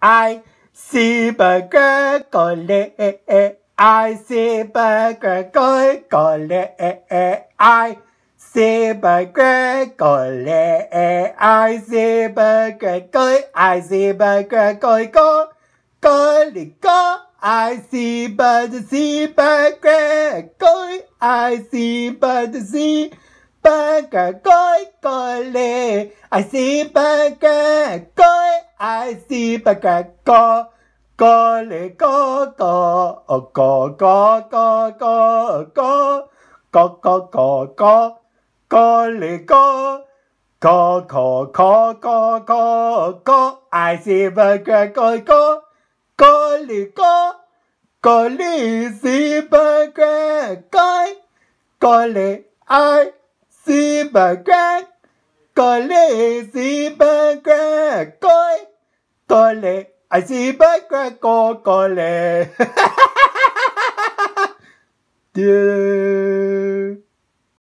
I see burger có lệ I see burger có lệ I see burger có lệ I see burger I see burger có lệ I see burger I see burger burger có lệ I see burger I see burger có lệ có lệ I see burger có lệ see burger có lệ I see burger có lệ see burger có lệ I see burger có lệ